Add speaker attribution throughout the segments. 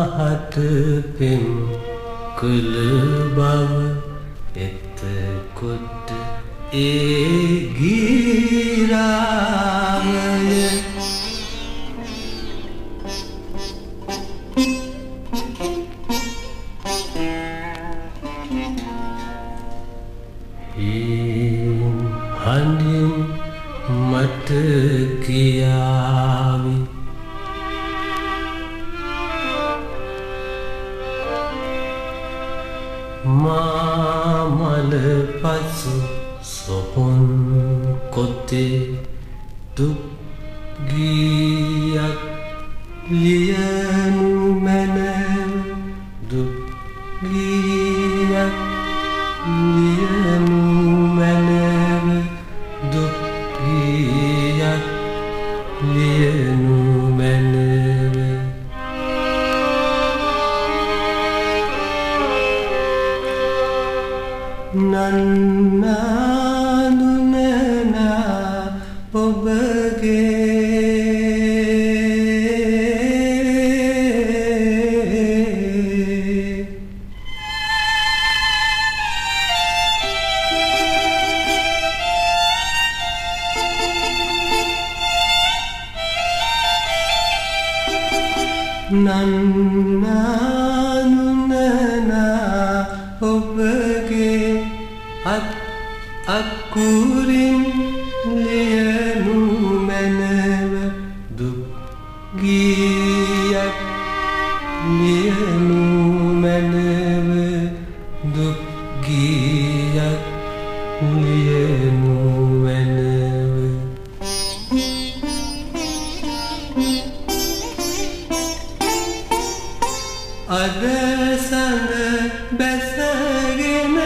Speaker 1: මාහට පෙම් කළ බව එතකොට ඒ ගීරාවය හඬින් මට කියාවි මාමල පසු සොහොන් කොතේ දුක් ගීයක් ලියනු මැනව දුක් ගීයක් ලියනු මැනව දුක් ගීයක් ලියනු මැනව නන්නා දුනනා ඔබගේ නන්නා දුනනා ඔබගේ අකුරින් ලියනු මැනව දුක් ගීයක් ලියනු මැනව දුක් ගීයක් ලියනු මැනව අද සඳ බැසගෙන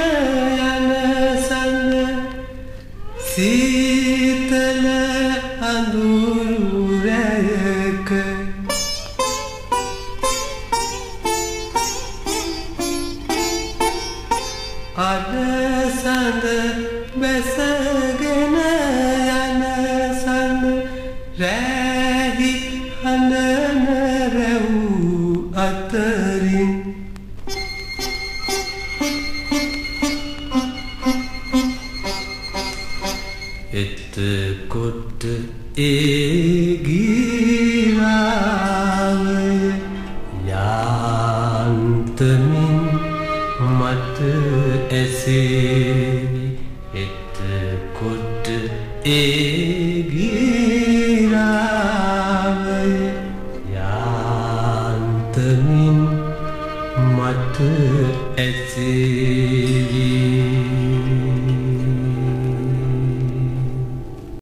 Speaker 1: සීතල අඳුරු රැයක අද සඳ බැසගෙන යන සඳ රැහි හඬන රැවූ අතරින් එතකොට ඒ ගීරාවය යාන්තමින් මට ඇසේවි එතකොට ඒ ගීරාවය යාන්තමින් මට ඇසේවි